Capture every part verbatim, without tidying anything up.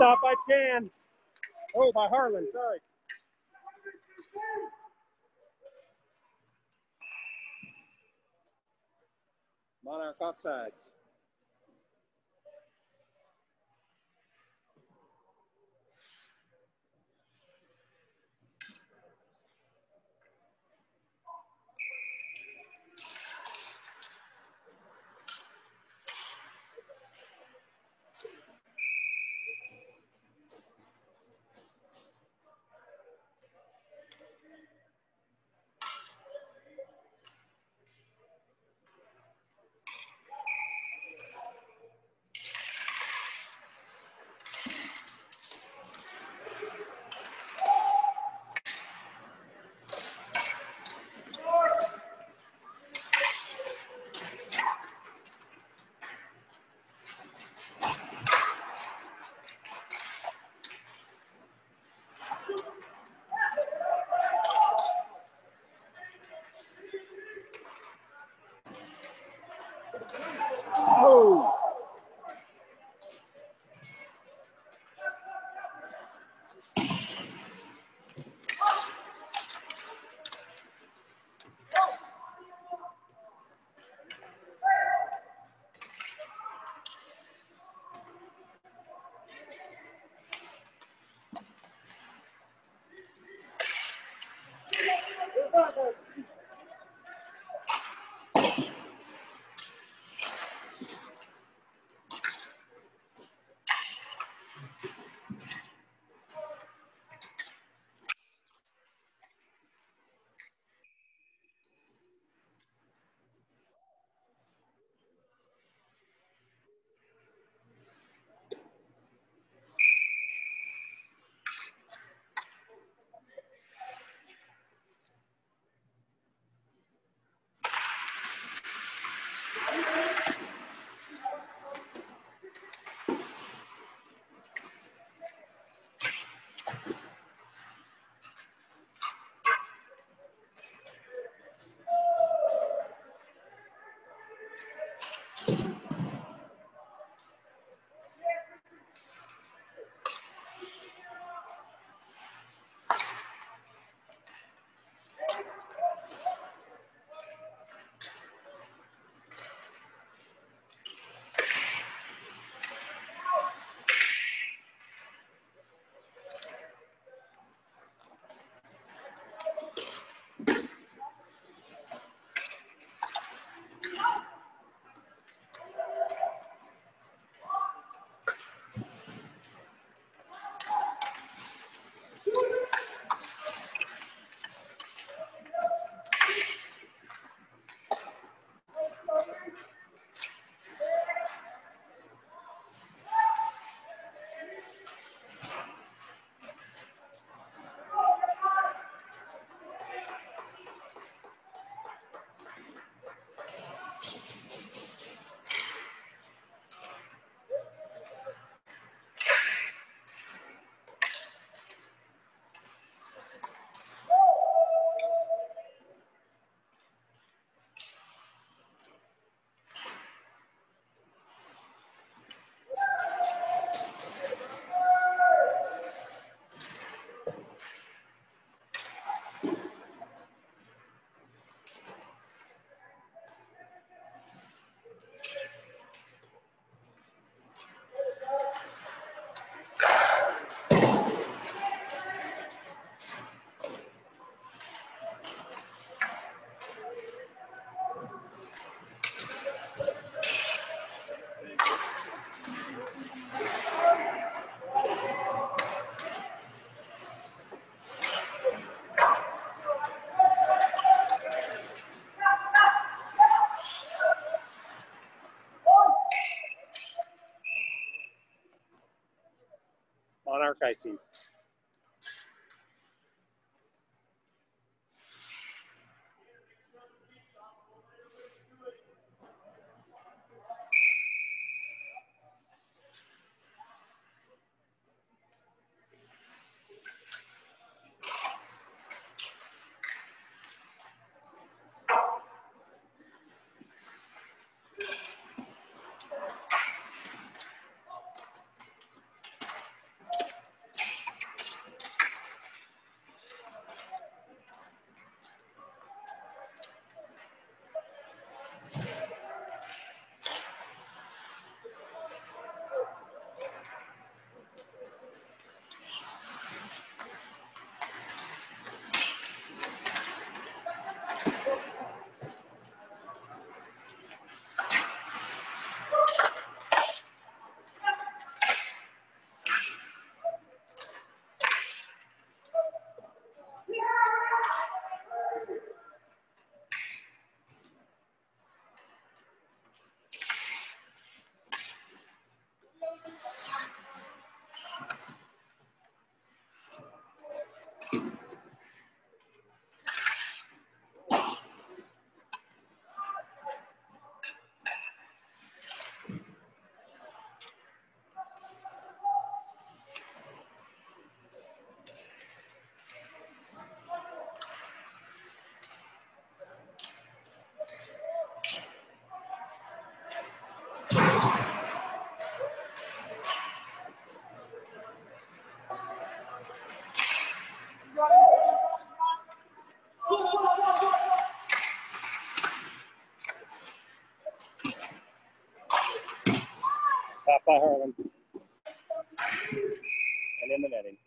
stop by Chan. Oh, by Harlan, sorry. Monarch offsides. Oh. Monarch icing. by Harlan. And in the netting.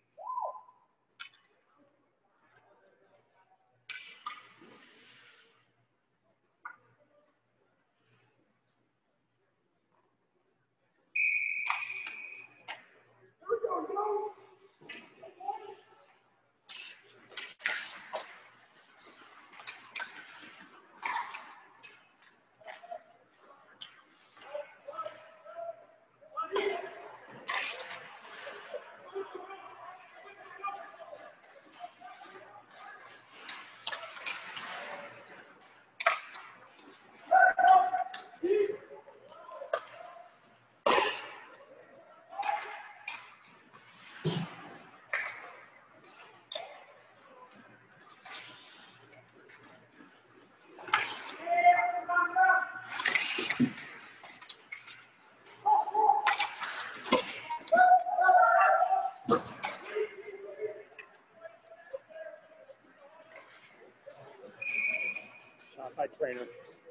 Shot by trainer.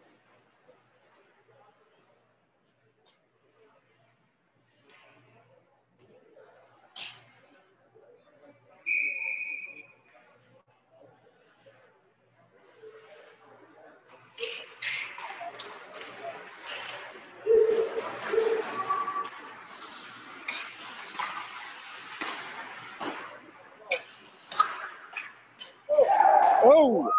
Oh!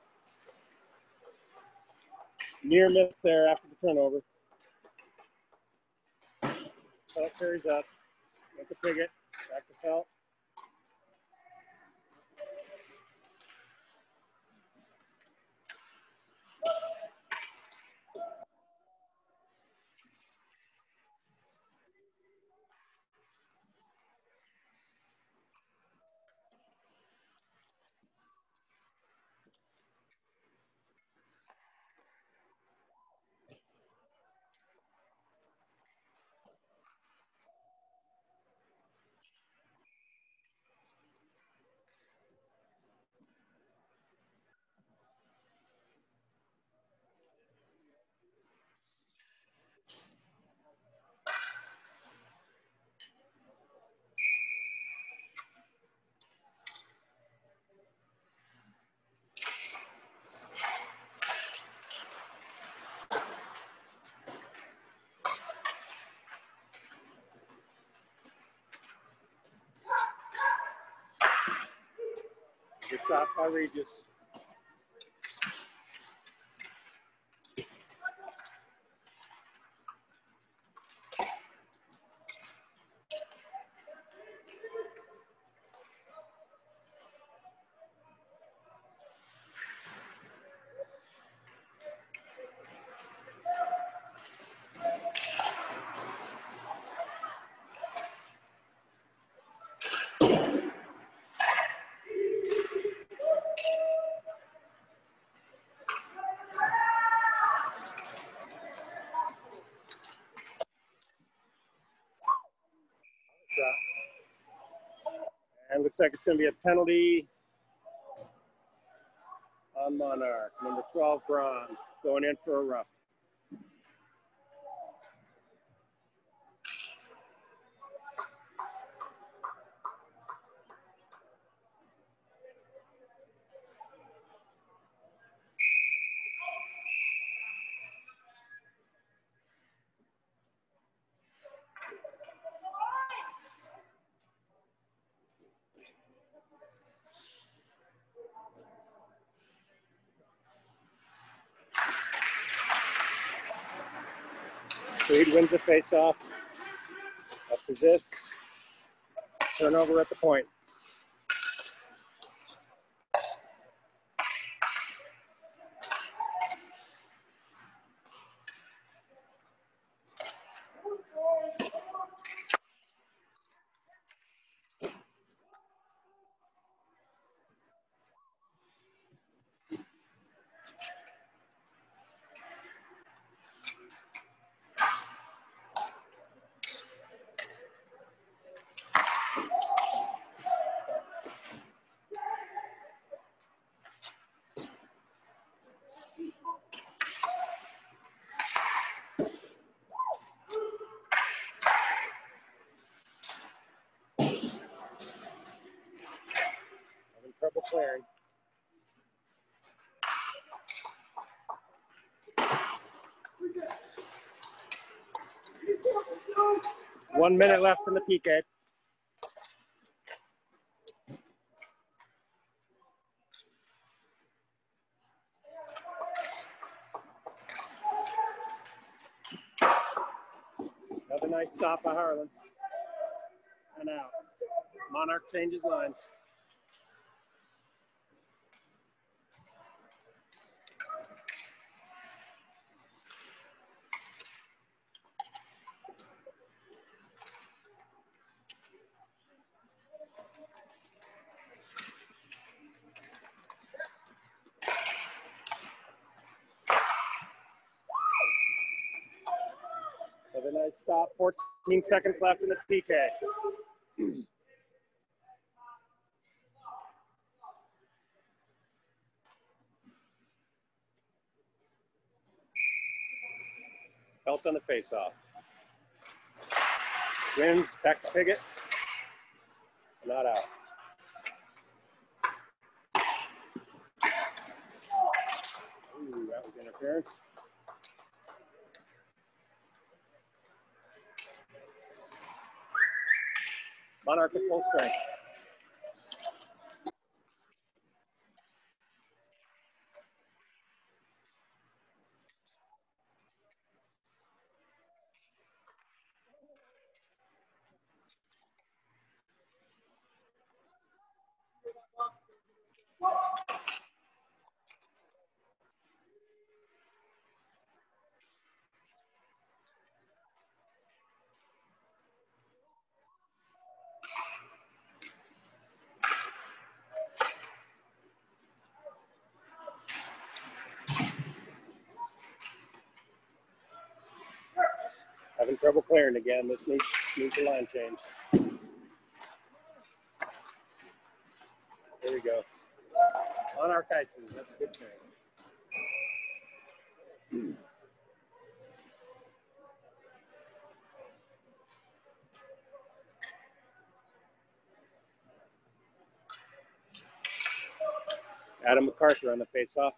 Near miss there after the turnover. Felt carries up. With the picket. Back to Felt. Good shot by Regis. Shot. And looks like it's going to be a penalty on Monarch. Number twelve, Braun, going in for a rough. Reed wins the face-off. After this, turnover at the point. trouble clearing. One minute left in the P K. Another nice stop by Harlan. And out. Monarch changes lines. Another nice stop. fourteen seconds left in the P K. Felt on the face-off. Wins, back to Piggott. Not out. Ooh, that was interference. Monarch at full strength. Having trouble clearing again. This needs, needs a line change. There we go. Monarch ices. That's a good thing. Adam MacArthur on the face-off.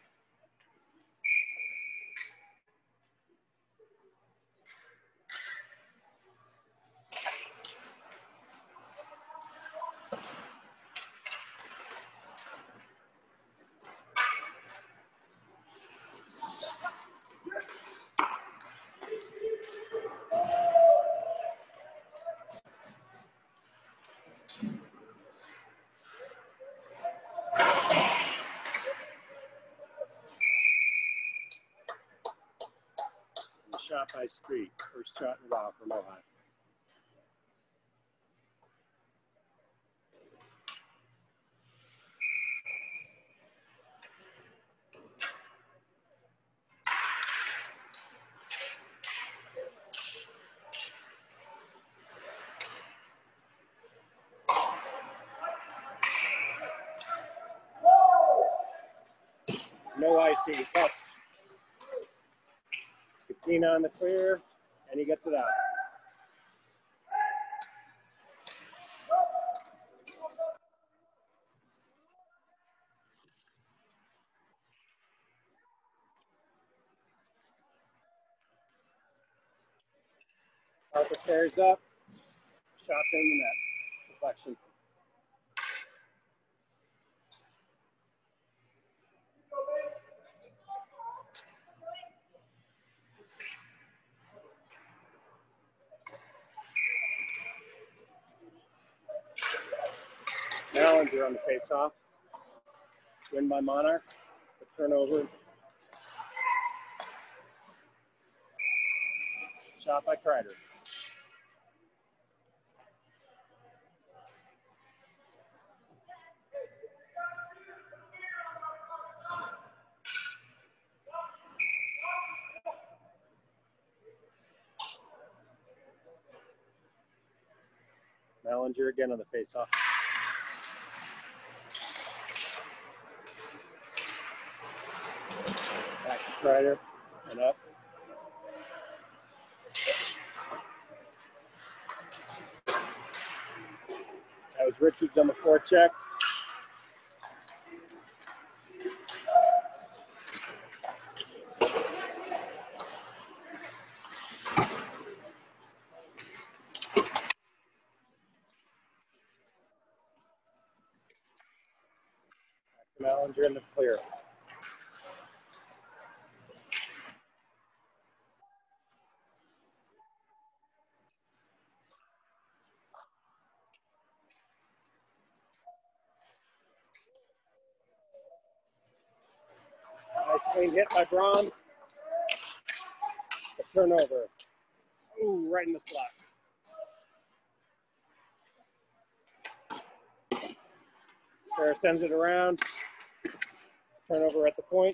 Shot by Street. First shot in a while for MoHi. No ices. That's Katina on the clear, and he gets it out. Arthur carries up, shots in the net, deflection. Ballinger on the face-off. Win by Monarch. The turnover. Shot by Kreider. Ballinger again on the face-off. Back to Kreider and up. That was Richards on the forecheck. Mellinger in the clear. Nice clean hit by Braun. A turnover. Ooh, right in the slot. Fair sends it around. Turnover at the point.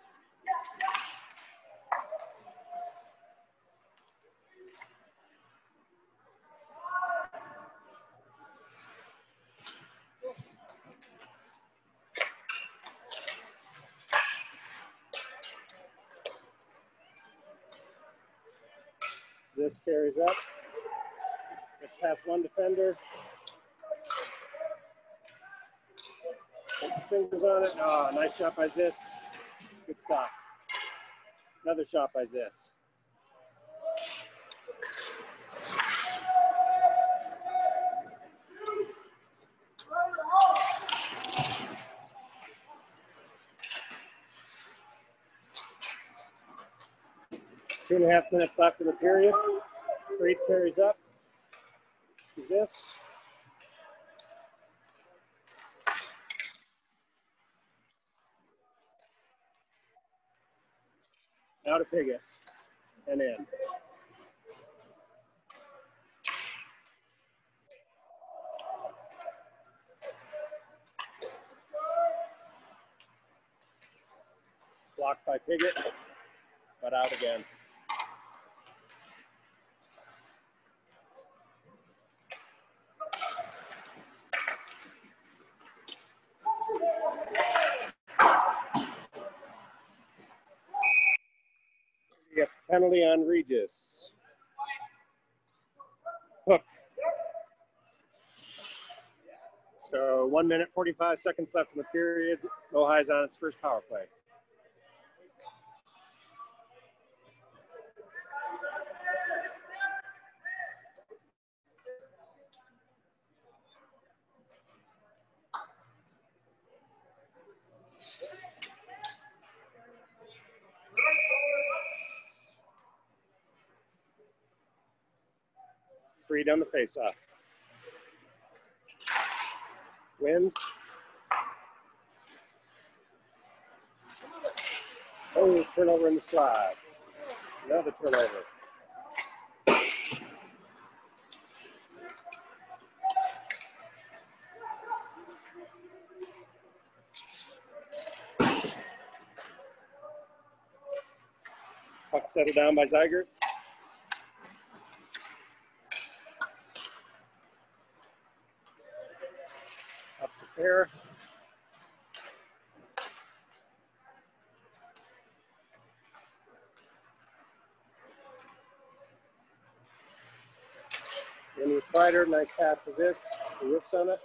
This carries up. Gets past one defender. Puts his fingers on it. Oh, nice shot by Zis. Good stop. Another shot by Zis. Two and a half minutes left in the period. Creed carries up. Zis. Now to Piggott. And in. Blocked by Piggott, but out again. Penalty on Regis. Hook. So one minute, forty-five seconds left in the period. MoHi's on its first power play. Freed on the face-off. Wins. Oh, turnover in the slide. Another turnover. Puck settled down by Zyger. Up to fair. In with Kreider, nice pass to this. He whips on it.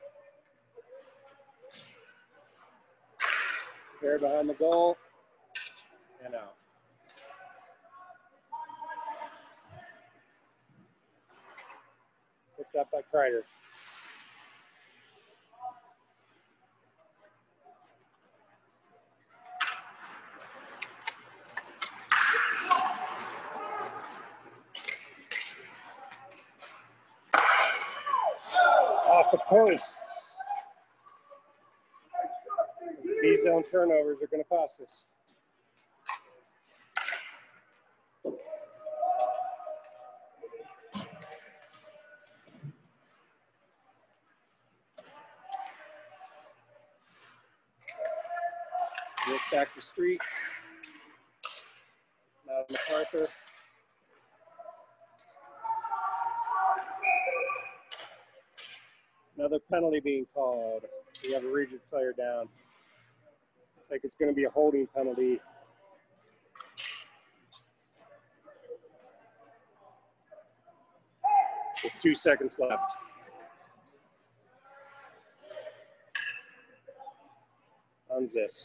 Fair behind the goal. And out. Picked up by Kreider. Off the post. These zone turnovers are going to cost us. This back to Street. Now MacArthur. Another penalty being called. We have a Regis player down. Looks like it's going to be a holding penalty. With two seconds left. On Zis.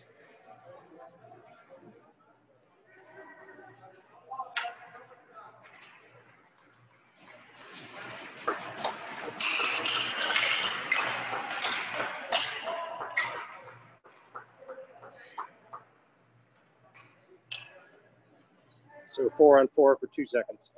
So four on four for two seconds.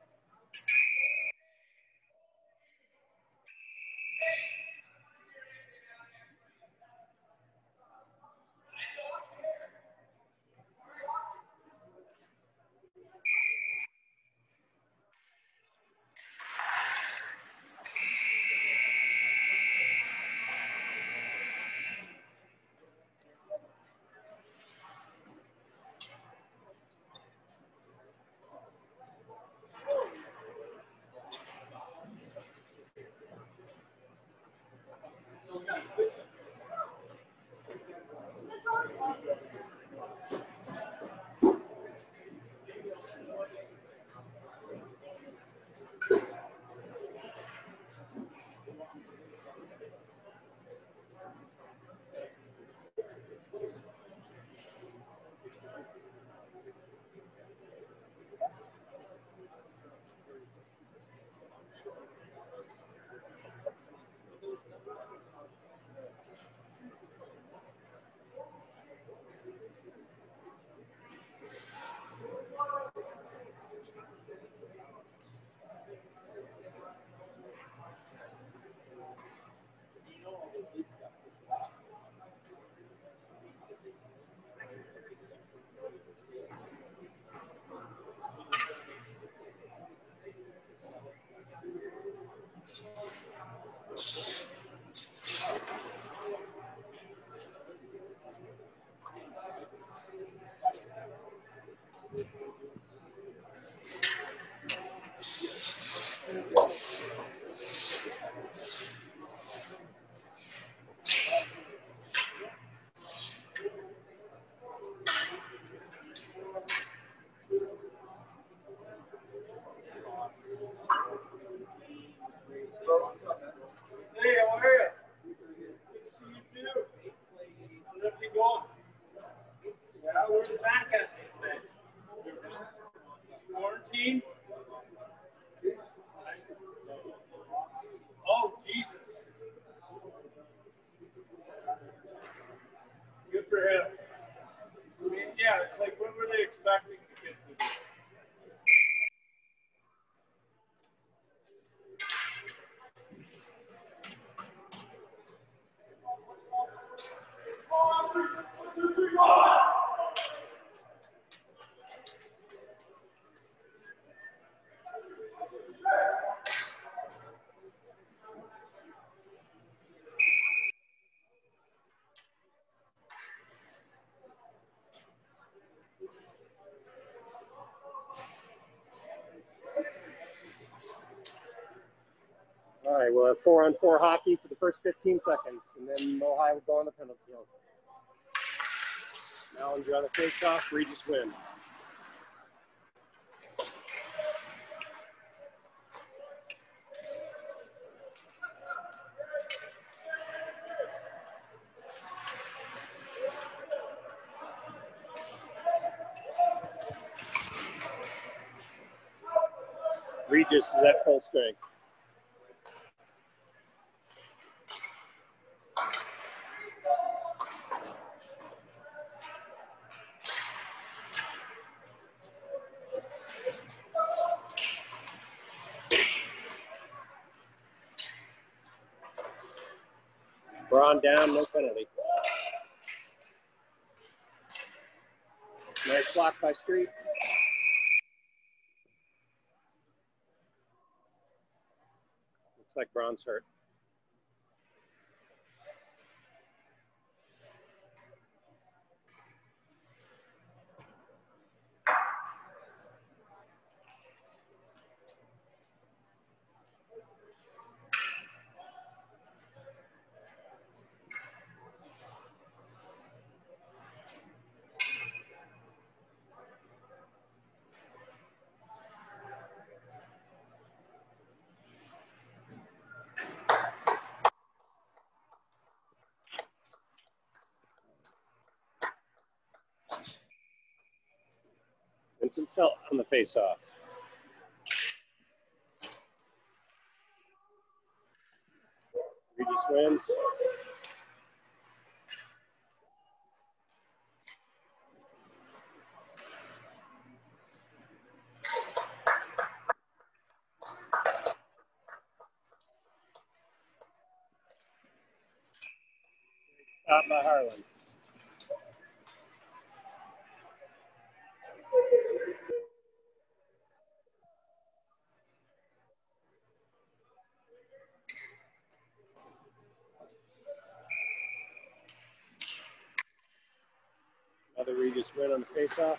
Hey, how are you? Good to see you too. How's everything going? Yeah, where's Mac at these days? Quarantine? Oh, Jesus. Good for him. I mean, yeah, it's like, what were they expecting the kids to do? All right, we'll have four on four hockey for the first fifteen seconds, and then MoHi will go on the penalty kill. Mallinger on the face-off, Regis win. Regis is at full strength. Braun down, no penalty. Nice block by Street. Looks like Braun's hurt. Vincent fell on the face-off. Regis wins. Stop by Harlan. Another Regis win on the face-off.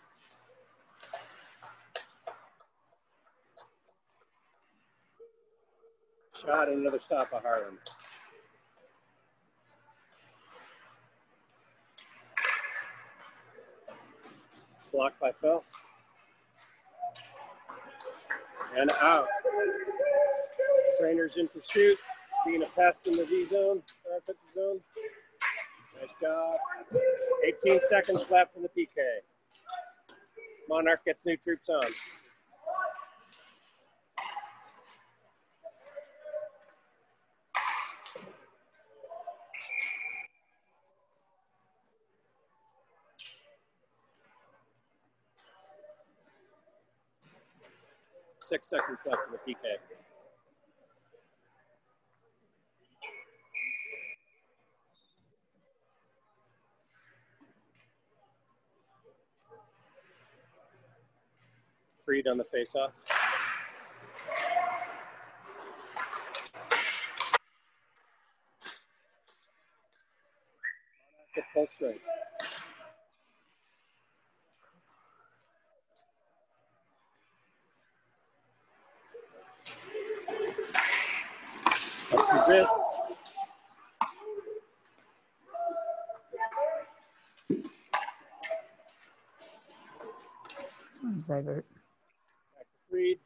Shot and another stop by Harlan. Blocked by Phil. And out. Trainer's in pursuit, being a pest in the V zone, uh, put the zone. Nice job. eighteen seconds left in the P K. Monarch gets new troops on. Six seconds left in the P K. Freed on the face-off. Get full strength. Up to this. Zybert. Back to Freed.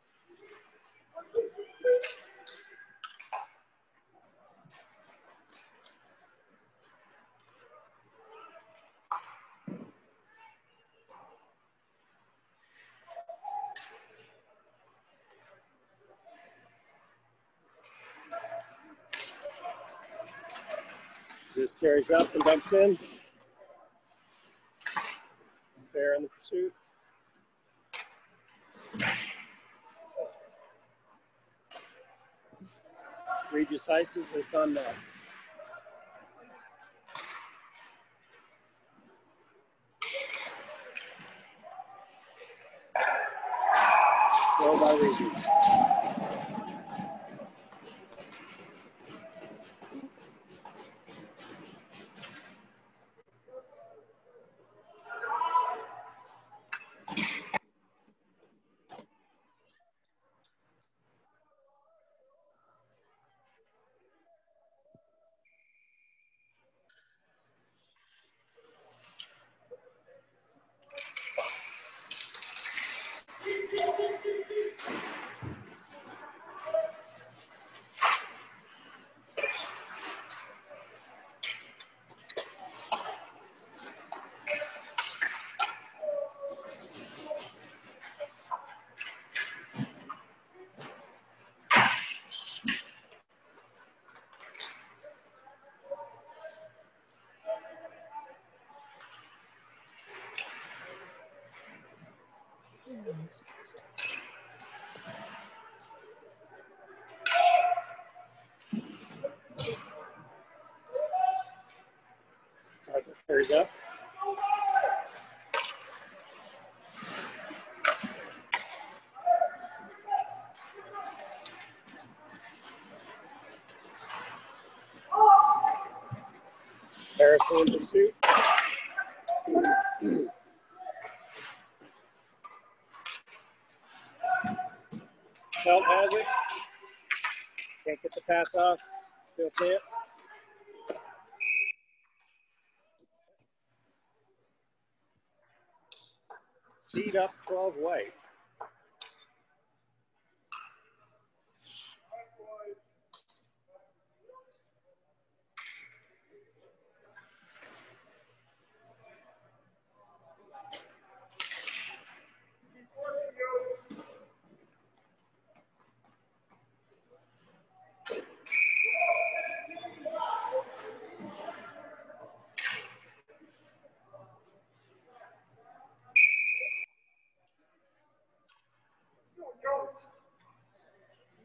This carries up and dumps in. Fair in the pursuit. Regis ices, but it's on net. Throw by Regis. Carries up. Harrison in pursuit. Felt has it. Can't get the pass off. Still can't. Seed up twelve white.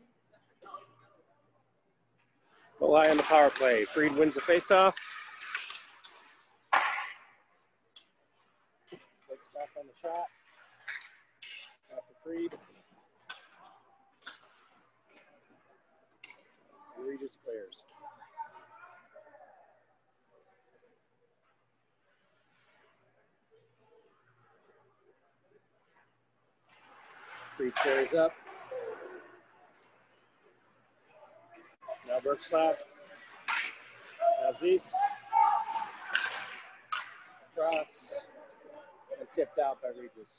MoHi on the power play. Freed wins the faceoff. Off on the shot. After free. Regis clears. Free carries up. Now Burke slap. Now Zeus. Cross. And tipped out by Regis.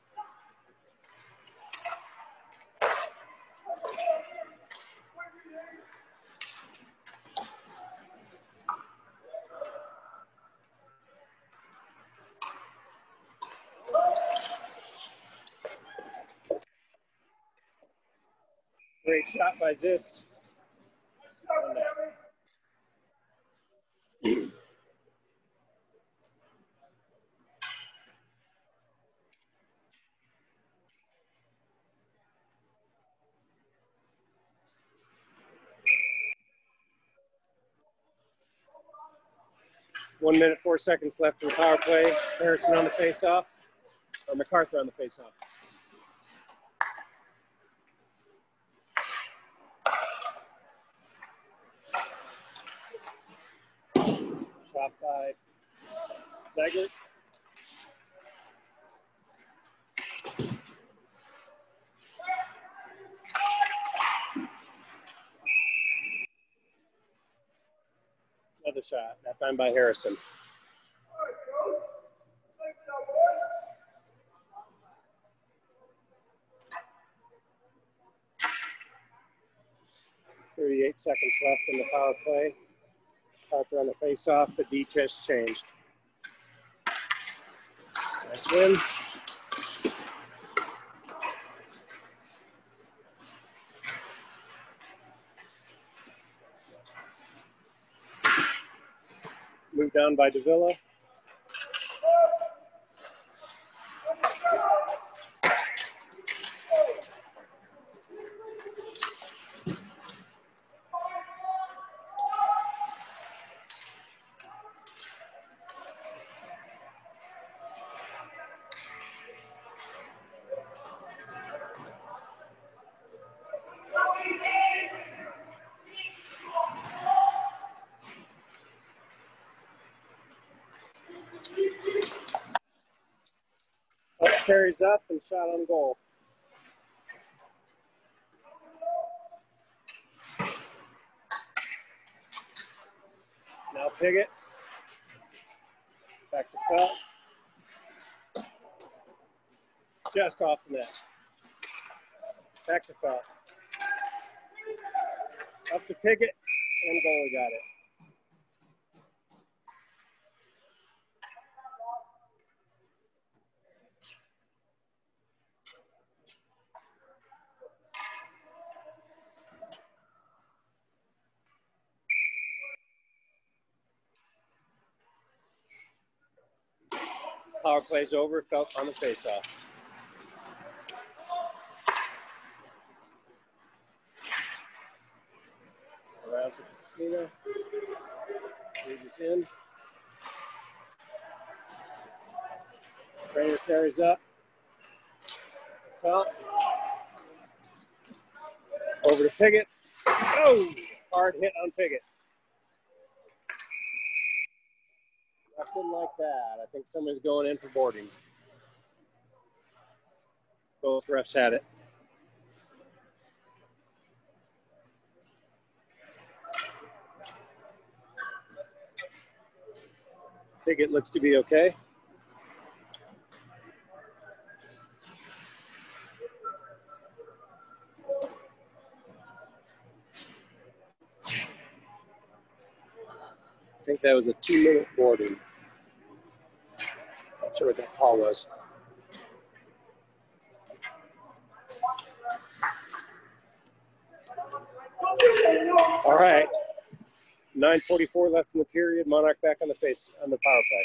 Great shot by Zeus. One minute, four seconds left in the power play. Harrison on the face-off, or MacArthur on the face-off. Shot by Zegert. Another shot, that time by Harrison. thirty-eight seconds left in the power play. Arthur on the face-off, the beach has changed. Nice win. Moved down by Davila. Carries up and shot on goal. Now Piggott. Back to Felt. Just off the net. Back to Felt. Up to Piggott, and goalie got it. Power play's over, Felt on the face-off. Around to Casino. Regis in. Trainer carries up. Felt. Over to Piggott. Oh! Hard hit on Piggott. Nothing like that. I think somebody's going in for boarding. Both refs had it. Piggott looks to be okay. I think that was a two-minute boarding. Not sure what that call was. All right. nine forty-four left in the period. Monarch back on the face on the power play.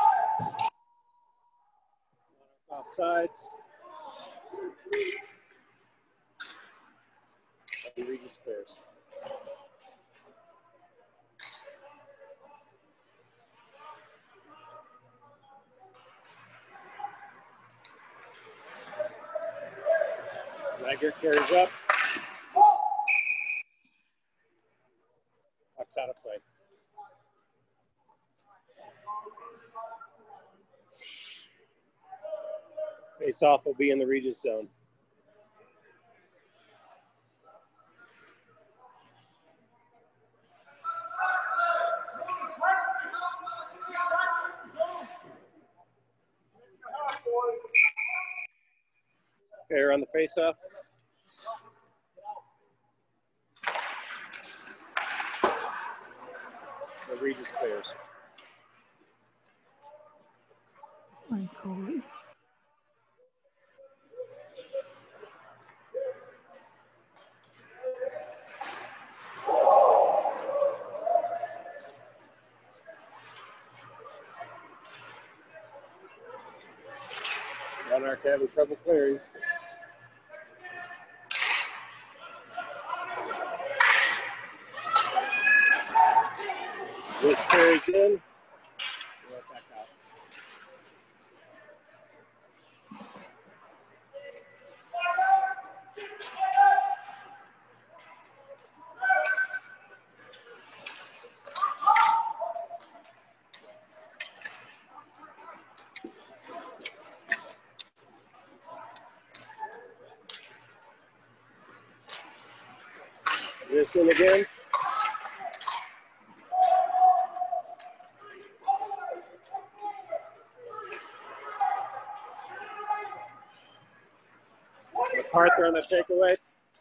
Offsides. Regis clears. Zagger carries up. Puck's out of play. Face off will be in the Regis zone. Fair on the face off. The Regis clears. My God. Monarch having trouble clearing. This carries in. Right back out. This in again. MacArthur on the takeaway.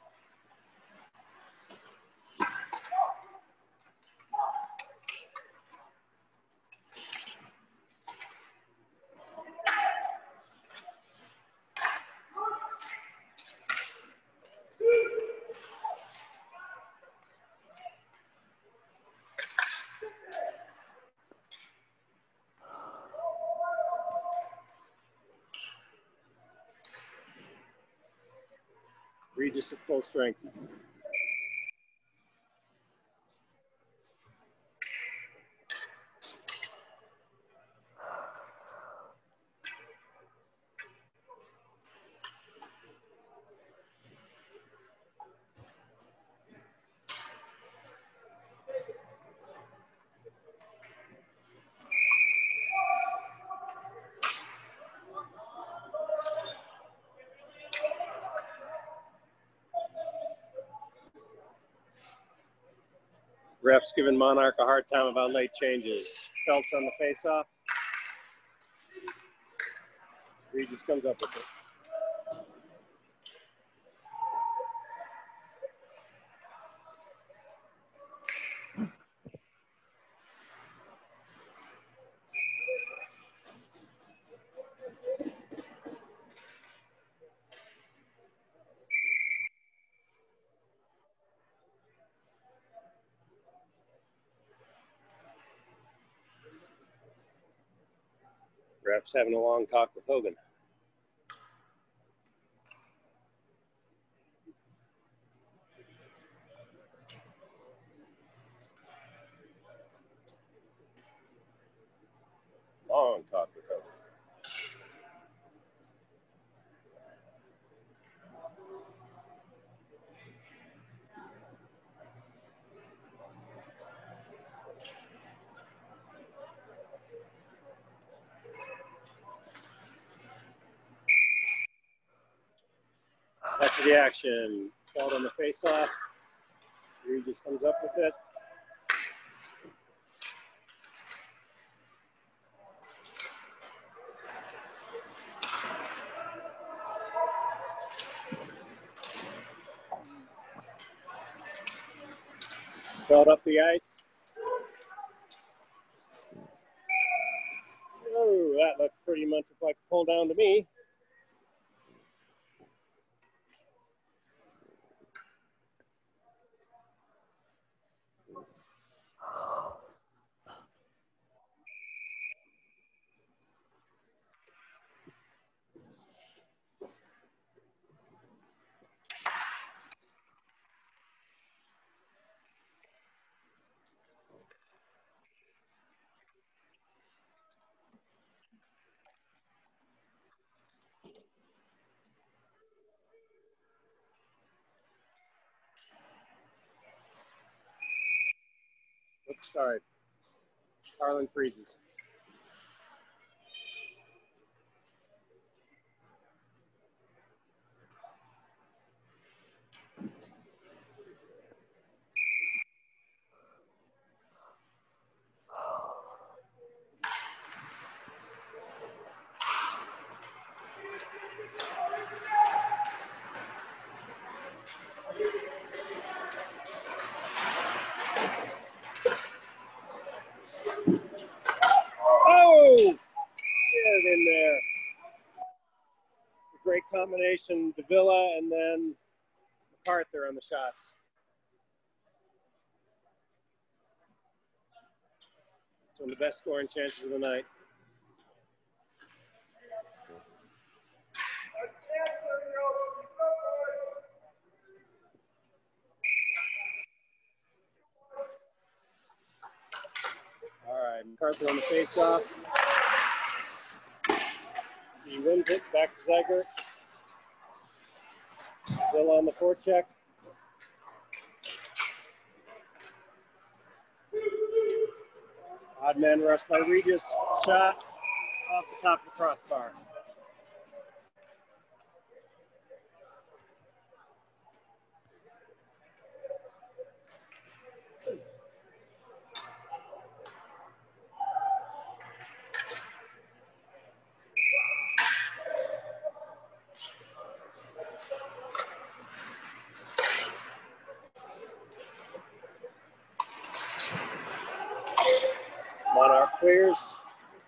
Regis at full strength. Ref's giving Monarch a hard time about late changes. Phelps on the face-off. Regis comes up with it. Ref's having a long talk with Hogan. Long talk with Hogan. After the action, called on the face-off. Regis comes up with it. Felt up the ice. Oh, that looked pretty much like a pull down to me. sorry. Harlan freezes. Oh! Get it in there. A great combination, Davila and then MacArthur on the shots. It's one of the best scoring chances of the night. All right, MacArthur on the face-off. He wins it, back to Zegert. Still on the forecheck. Odd man rush by Regis, shot off the top of the crossbar. Monarch clears.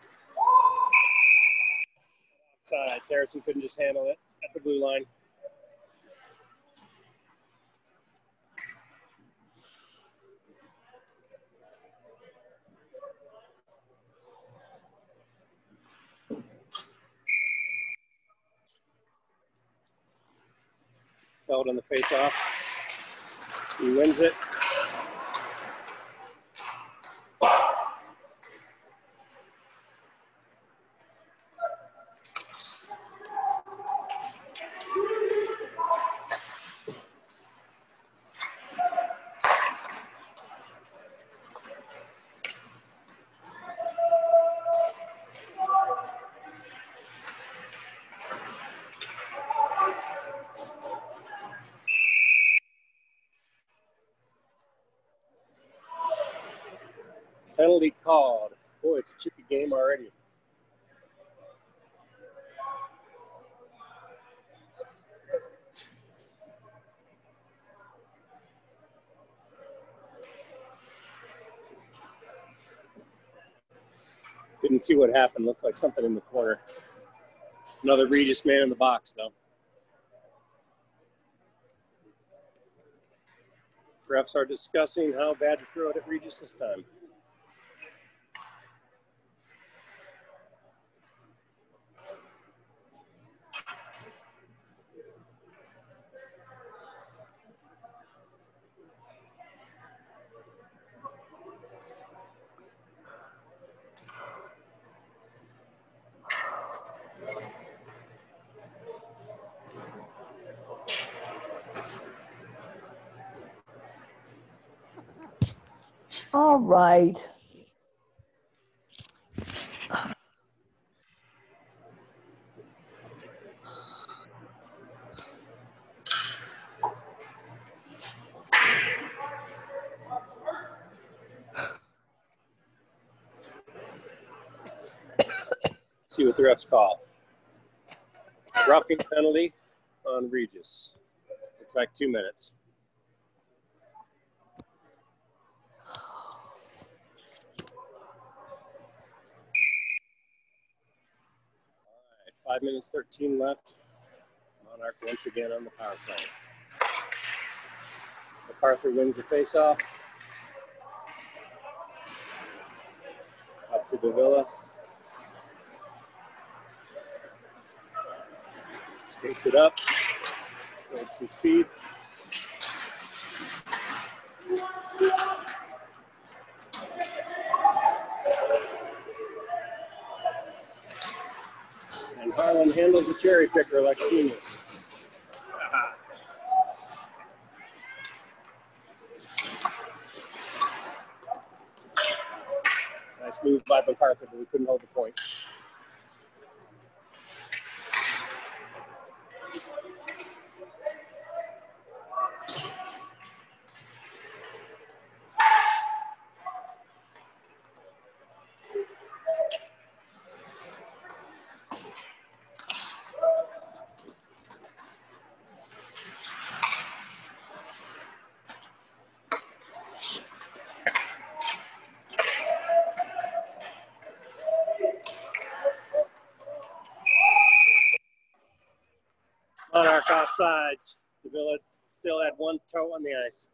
Offside. Saracen couldn't just handle it at the blue line. Feld on the face-off. He wins it. Penalty called. Boy, it's a chippy game already. Didn't see what happened. Looks like something in the corner. Another Regis man in the box, though. Refs are discussing how bad to throw it at Regis this time. All right. See what the refs call. Roughing penalty on Regis. Looks like two minutes. Five minutes, thirteen left. Monarch once again on the power play. MacArthur wins the faceoff. Up to Davila. Skates it up. Builds some speed. And Harlan handles the cherry picker like a genius. move by MacArthur, but we couldn't hold the point. Monarch offsides. Davila still had one toe on the ice.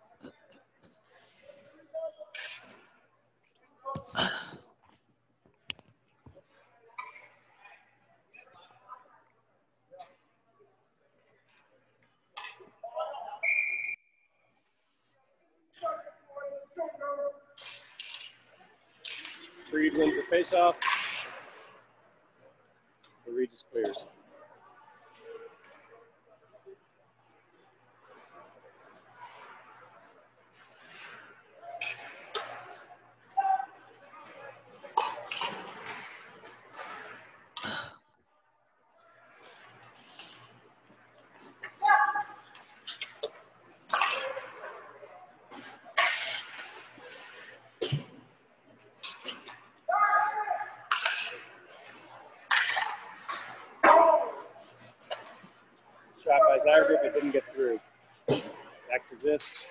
Reed wins the faceoff. The Regis clears. Shot by Zyber, but didn't get through. Back to Ziss.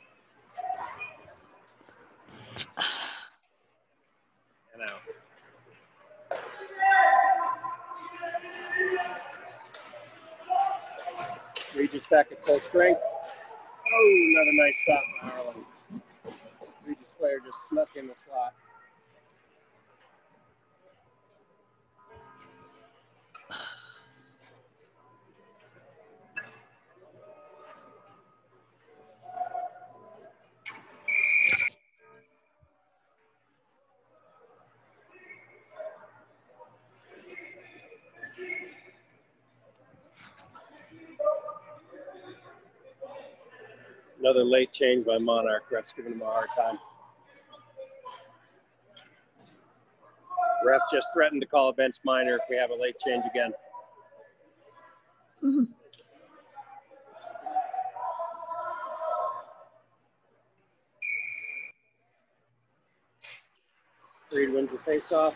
And out. Regis back at full strength. Oh, another nice stop by Harlan. Regis player just snuck in the slot. Another late change by Monarch. Ref's giving him a hard time. Refs just threatened to call a bench minor if we have a late change again. Mm-hmm. Reed wins the faceoff.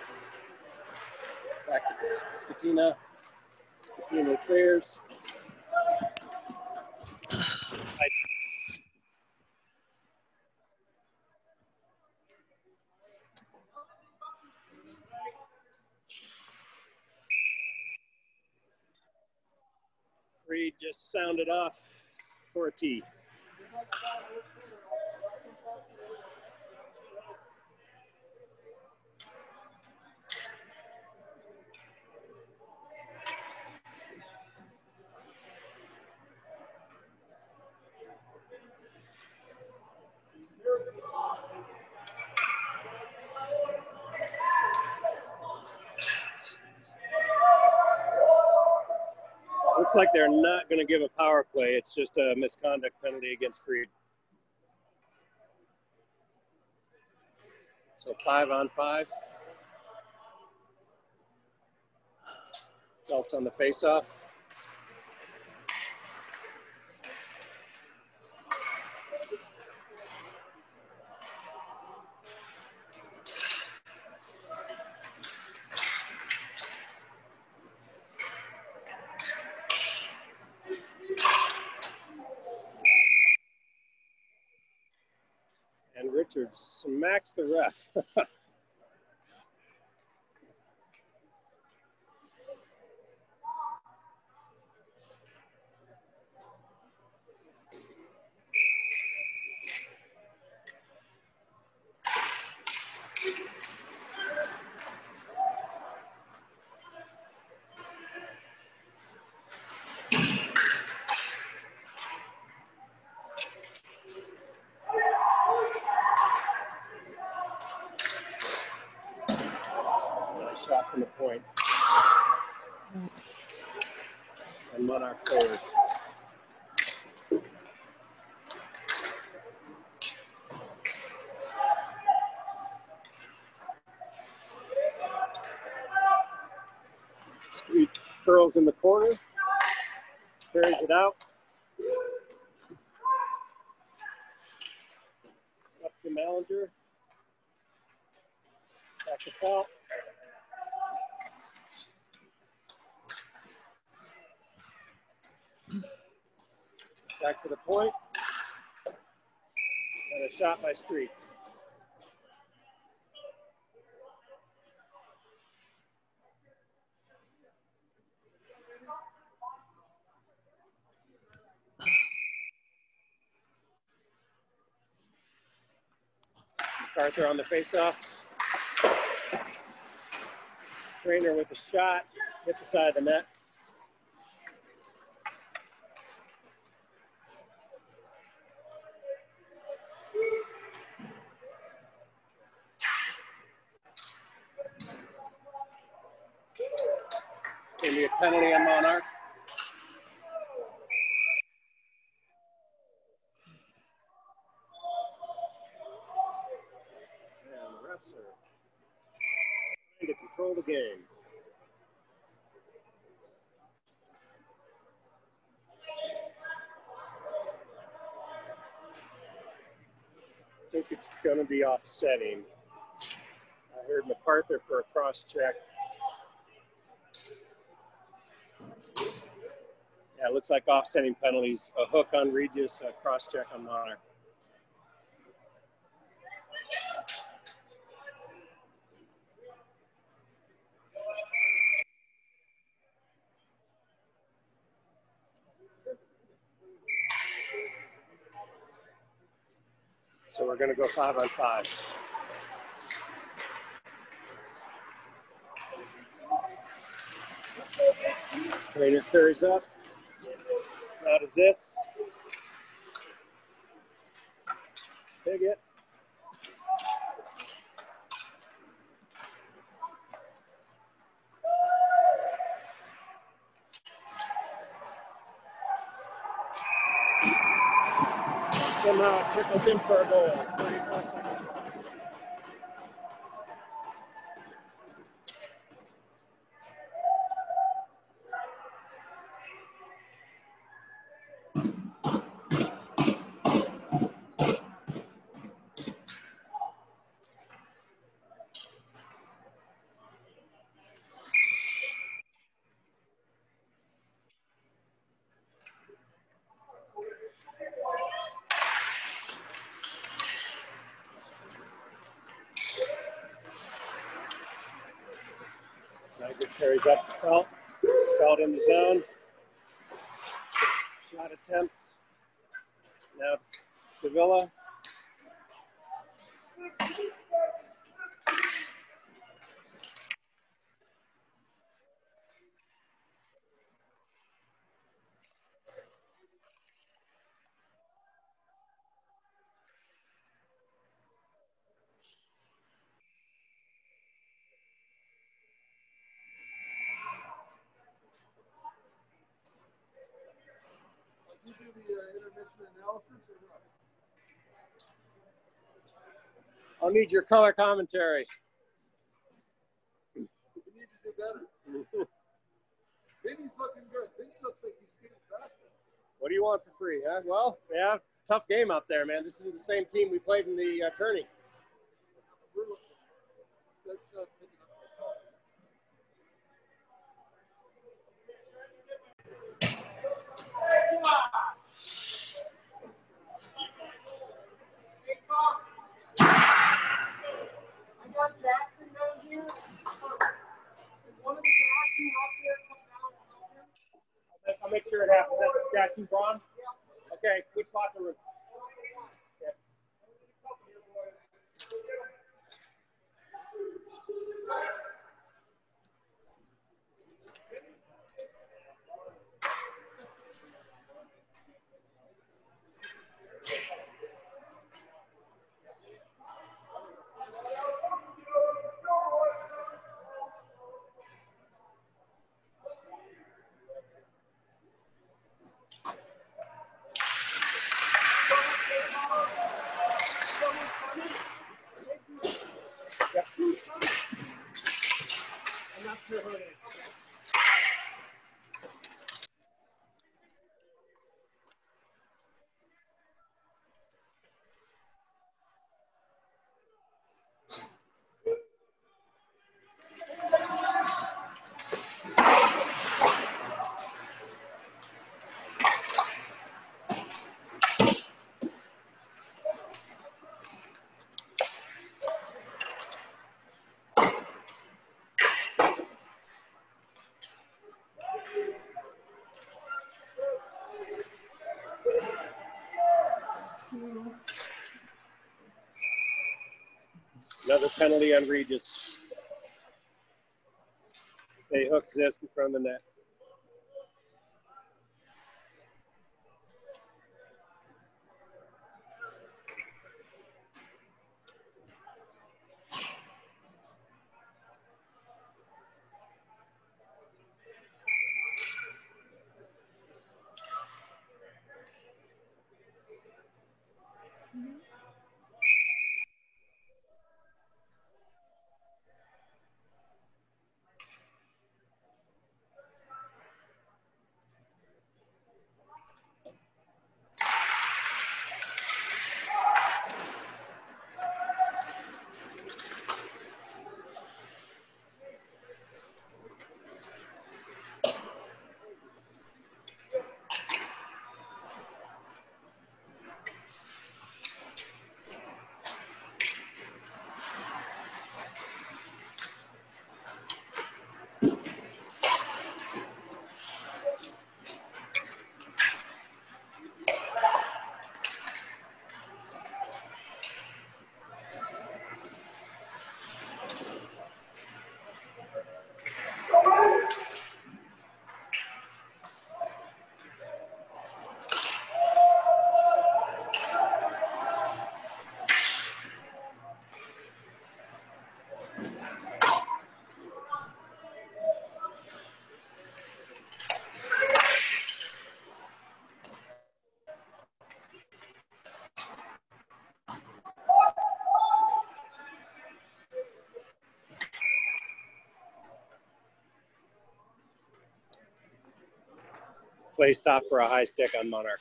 Back to Scatina. Scatina clears. Nice. Reed just sounded off for a tee. Looks like they're not going to give a power play. It's just a misconduct penalty against Freed. So five on five. Belts on the faceoff. And Richard smacks the ref. Shot from the point. And Monarch clears. Curls in the corner. Carries it out. Up to Malinger. Back to Paul. Back to the point. And a shot by Street. MacArthur on the face-off. Trainer with a shot. Hit the side of the net. Going to be a penalty on Monarch. And the refs are trying to control the game. I think it's going to be offsetting. I heard MacArthur for a cross check. Yeah, it looks like offsetting penalties. A hook on Regis, a cross check on Monarch. So we're going to go five on five. Trainer carries up. Now does this. Big it. Somehow it trickles in for a goal. thirty-four seconds. Carries up to Felt. Felt in the zone. Shot attempt. Now Davila. You do the uh, intermission analysis or what? I'll need your color commentary. You need to do better. Vinny's looking good. Vinny looks like he's skating faster. What do you want for free, huh? Well, yeah, it's a tough game out there, man. This isn't the same team we played in the uh, tourney. We're looking. That's not picking up my call. Hey, Tom. I got Jackson down here. Is one of the Jackson up there come down and help him? I'll make sure it happens. That's Jackson Braun? Yeah. Okay, which locker room? Yeah. Another penalty on Regis. They hooked this in front of the net. Play stop for a high stick on Monarch.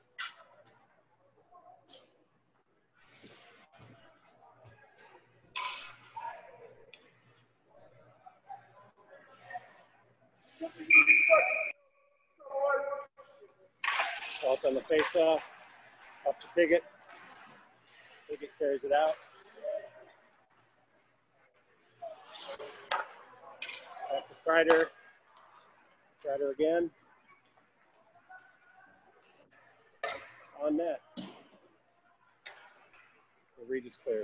Salt on the face-off, up to Piggott. Piggott carries it out. Back to Kreider. Kreider again. On net. The Regis clears.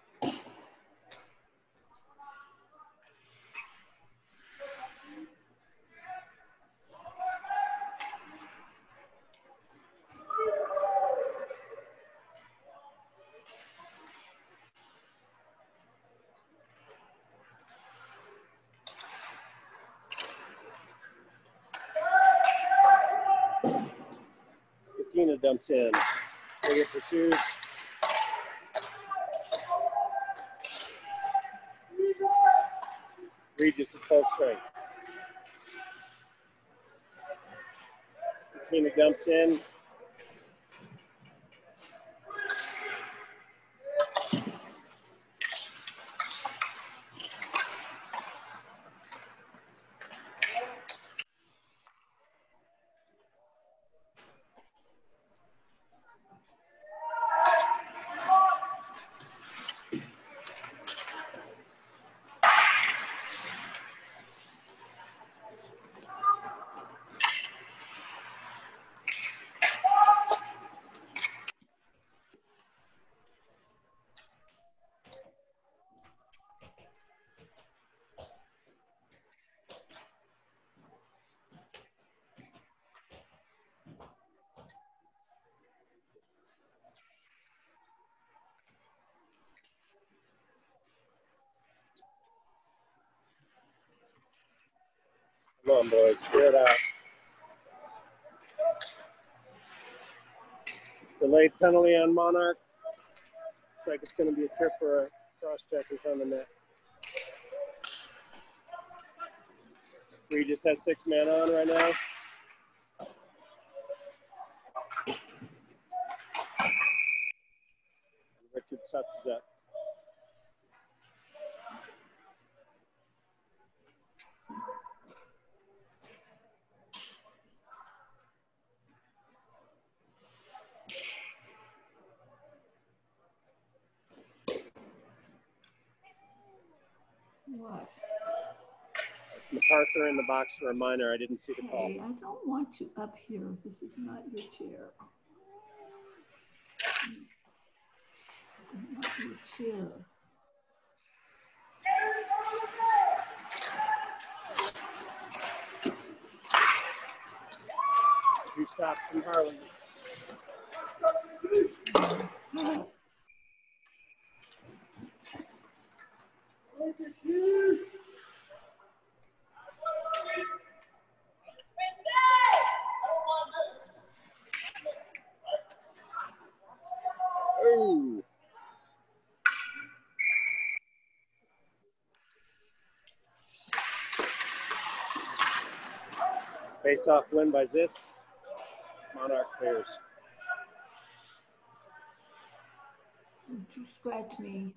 Tina dumps in. Piggott pursues. Regis at full strength. Tina dumps in. Come on, boys, get it out. Delayed penalty on Monarch. Looks like it's going to be a trip for a cross-check in front of the net. Regis has six man on right now. Richard Sutz is up. What? MacArthur in the box for a minor. I didn't see the call. Hey, I don't want you up here. This is not your chair. I don't want your chair. stops from Harlem. Oh. Based off win by Zis, Monarch clears. Would you scratch me?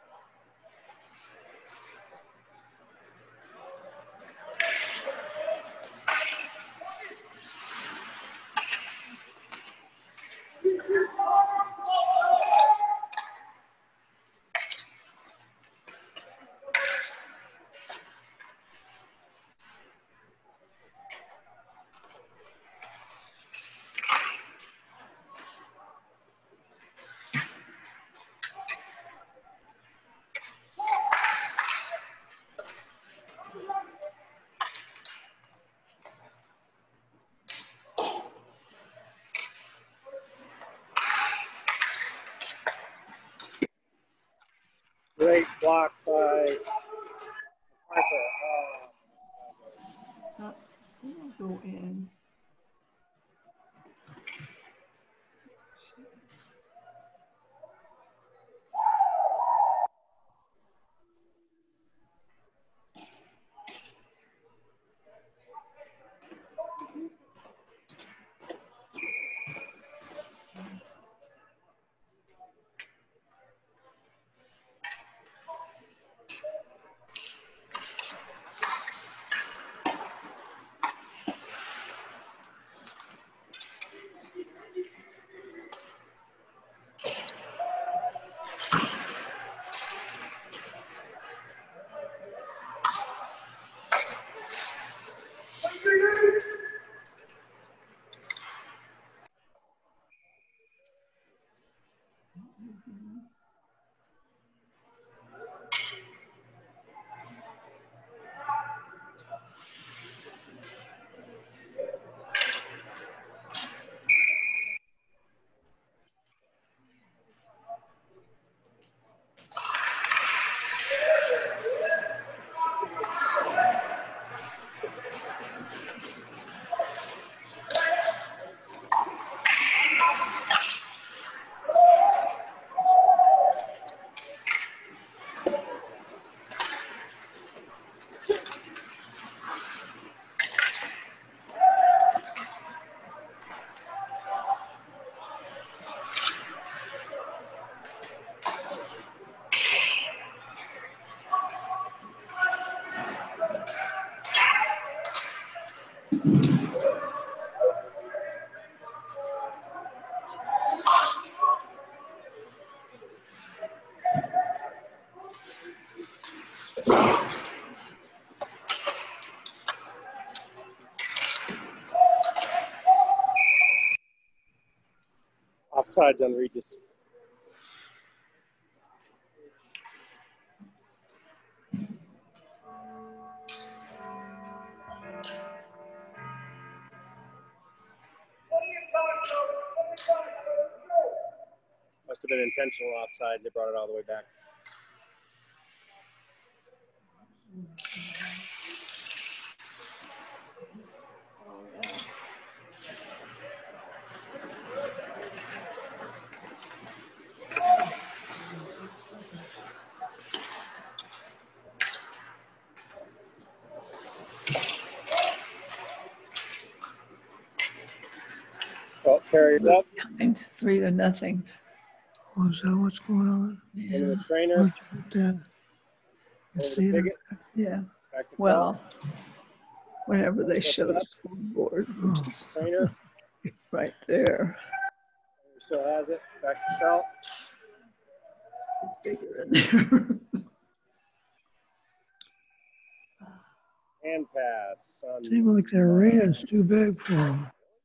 Great block by Harper. Uh, Uh, it'll go in. offsides on Regis. Must have been intentional offsides. They brought it all the way back. Oh, yeah. Well, carries up. Three to nothing. Oh, is that what's going on? Yeah. Into the trainer. Where'd you get that? You Over see to that? Piggott. Yeah. Back to Well, Felt. whenever they Steps show the up. scoreboard, Oh. which is Trainer. right there. Still has it. Back to Felt. It's bigger in there. Hand pass. On Seems like that rain is too big for them.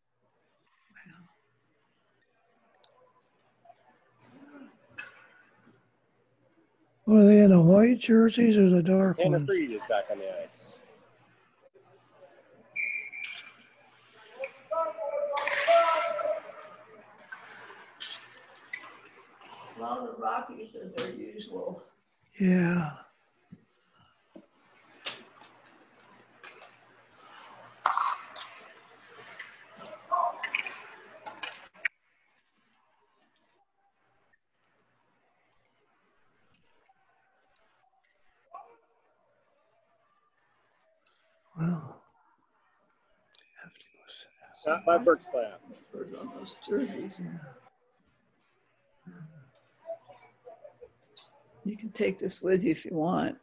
Oh, are they in the white jerseys or the dark Tanner ones? Freed is back on the ice. Rockies are their usual. Yeah. Well, Not by Berkslab. Numbers on those jerseys. You can take this with you if you want.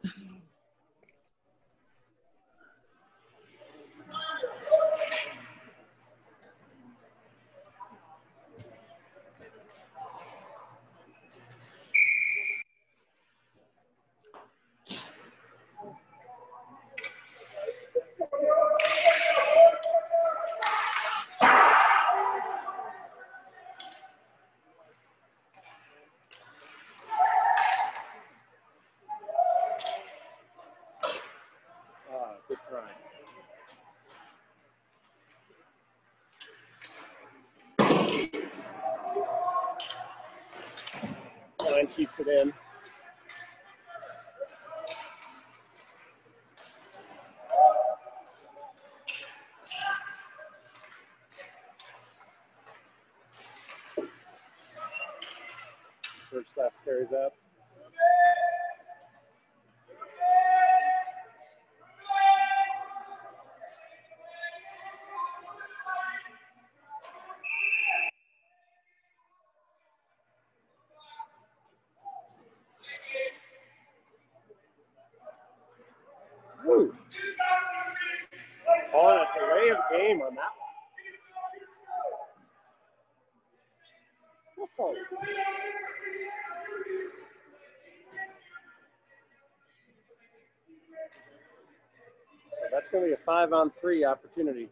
Ah, good try. Nine keeps it in. First left carries up. Ooh. Oh, a delay of game on that one. Oh. So that's going to be a five on three opportunity.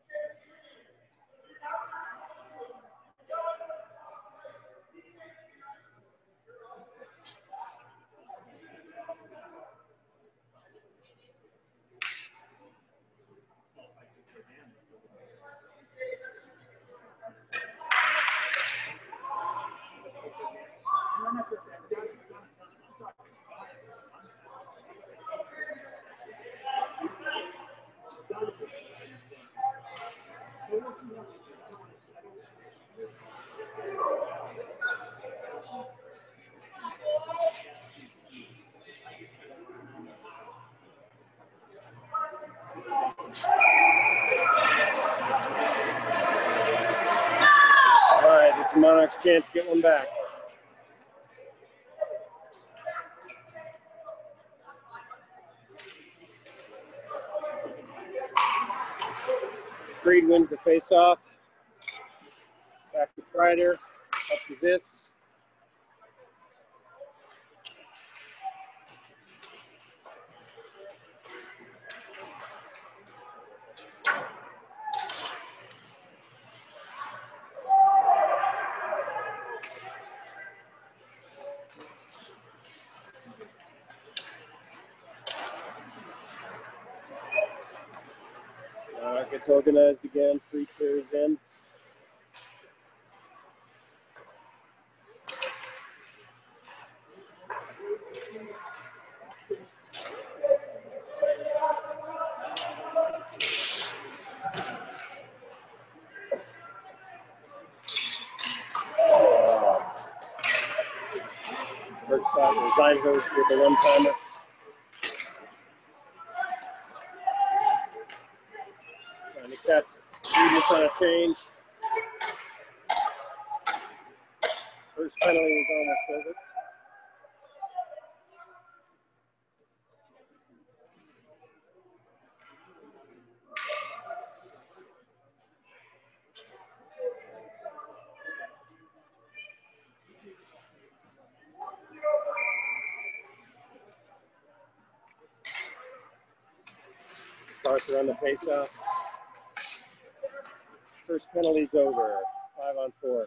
All right, this is Monarch's chance to get one back. Creed wins the face-off. Back to Kreider. Up to this. Uh, gets organized again. Three carries in. First shot was Reinhardt with the one-timer. Trying to catch Regis on a change. First penalty was almost over. Arthur on the face-off. First penalty's over. Five on four.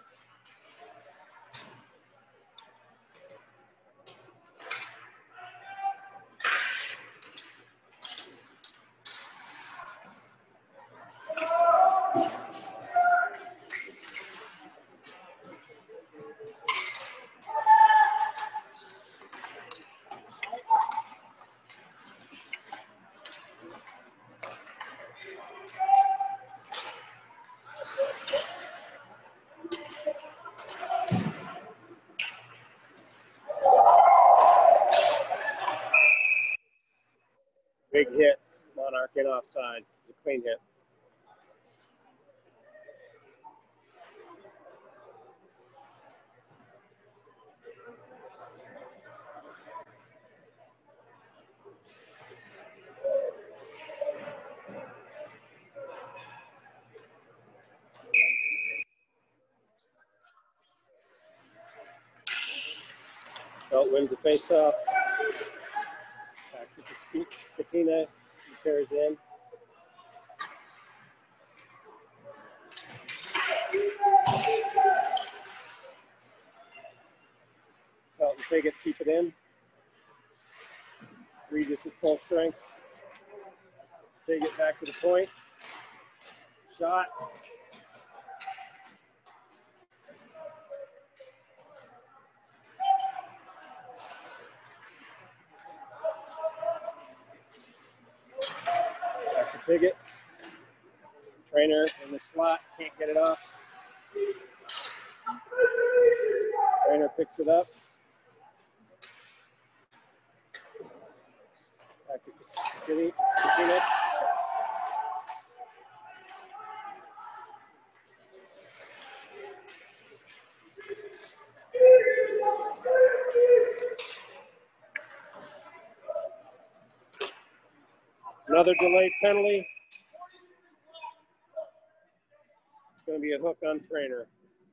in offside. It's a clean hit. Belt wins the face-off. Back to Scatina. He carries in. Belt and Piggott keep it in. Regis at full strength. Piggott back to the point. Shot. Piggott, trainer in the slot, can't get it off. Trainer picks it up. Back to Scatina. Another delayed penalty. It's going to be a hook on trainer.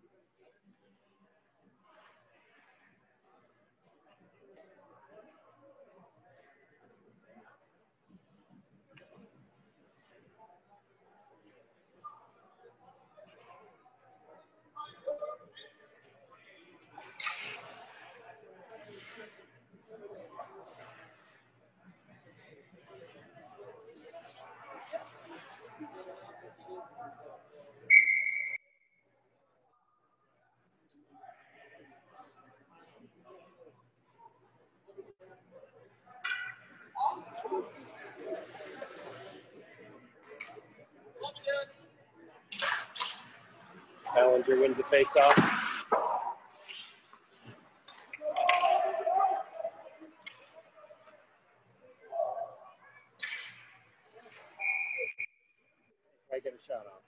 Ballinger wins the face-off. I get a shot off.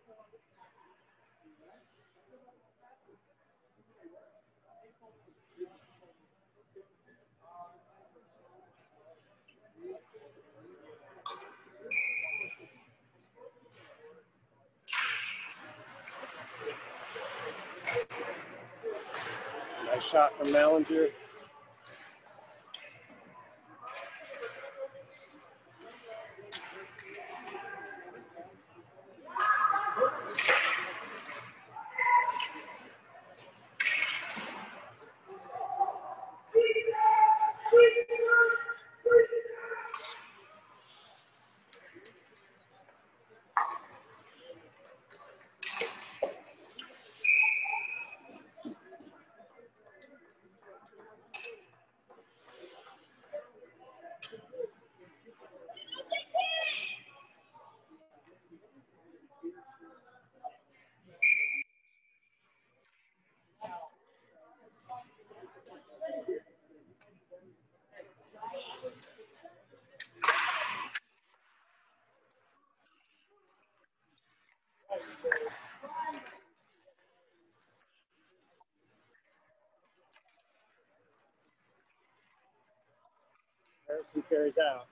Nice shot from Ballinger. Harrison carries out.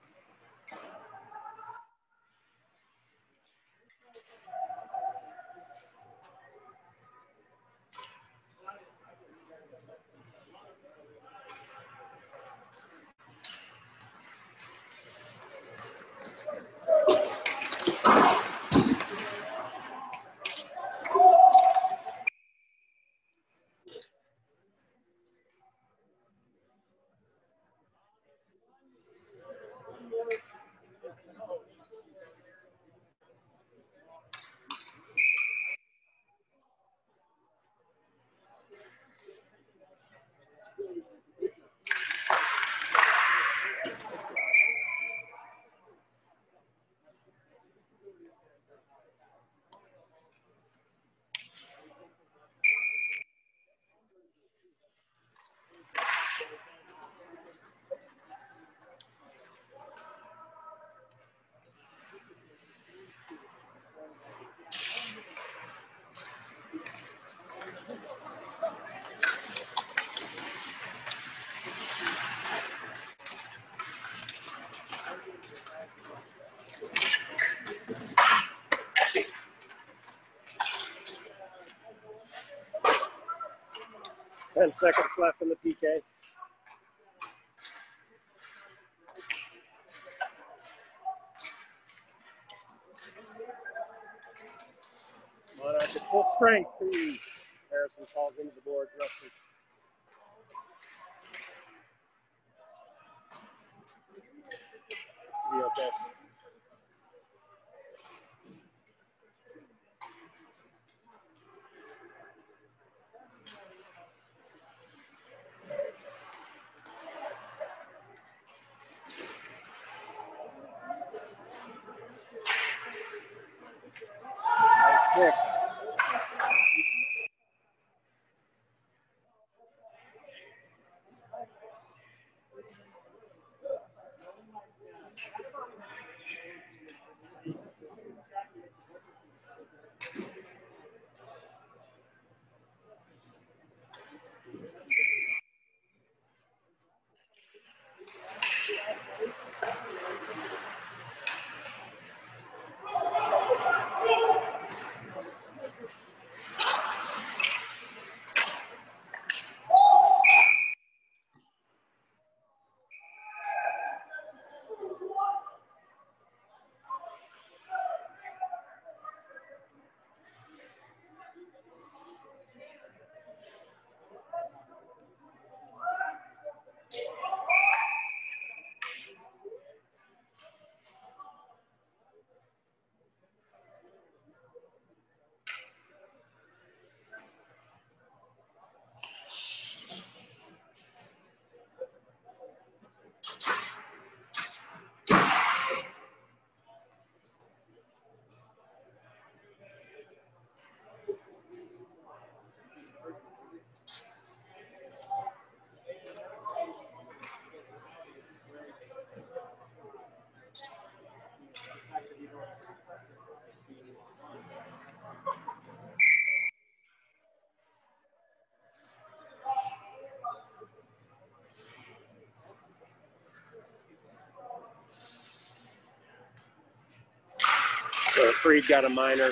ten seconds left in the P K. Monarch at full strength. Ooh. Harrison falls into the board. Roughly. Should be okay. Nice stick. So Freed got a minor.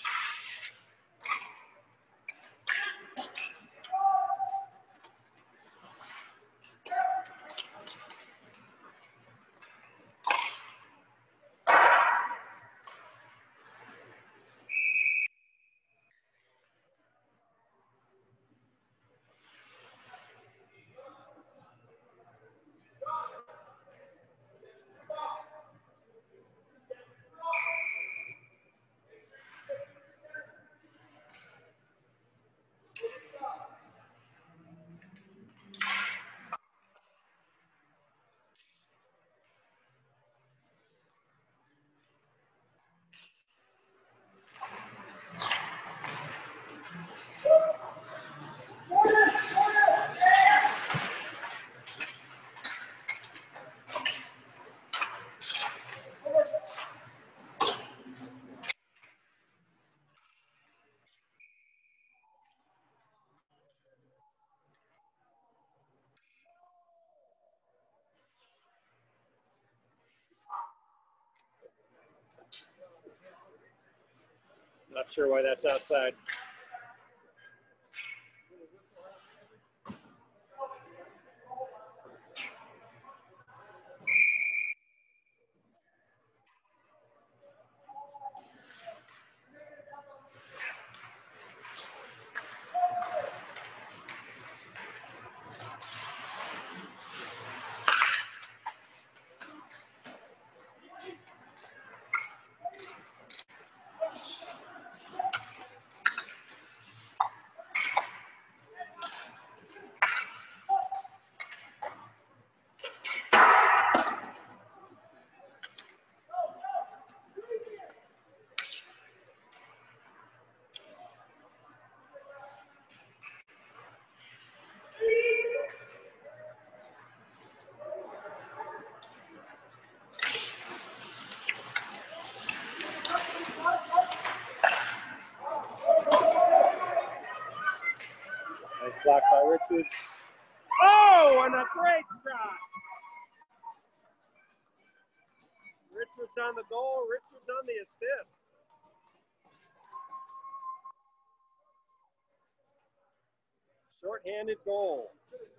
Not sure why that's outside. Nice block by Richards. Oh, and a great shot. Richards on the goal, Richards on the assist. Short-handed goal.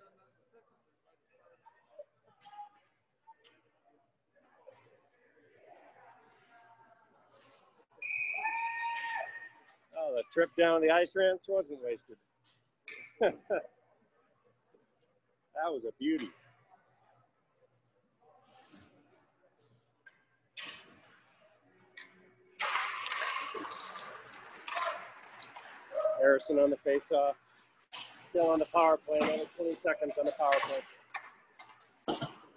Oh, the trip down the ice ramps wasn't wasted. That was a beauty. Harrison on the face-off. Still on the power play, another twenty seconds on the power play.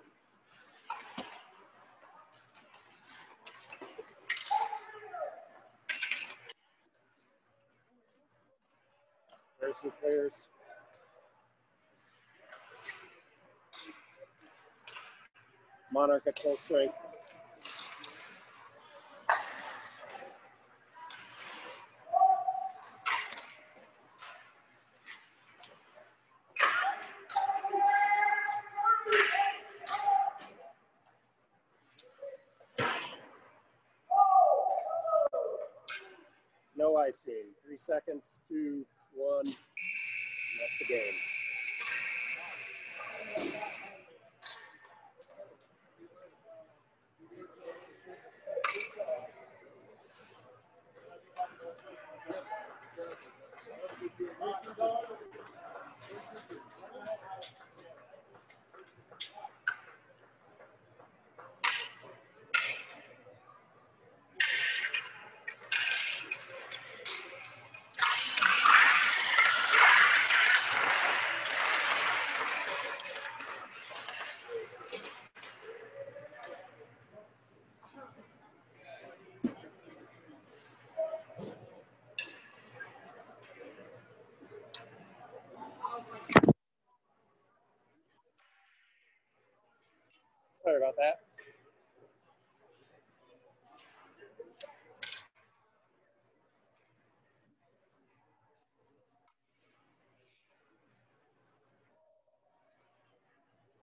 Harrison clears. Monarch at full strength. No icing. Three seconds, two, one. That's the game. Sorry about that.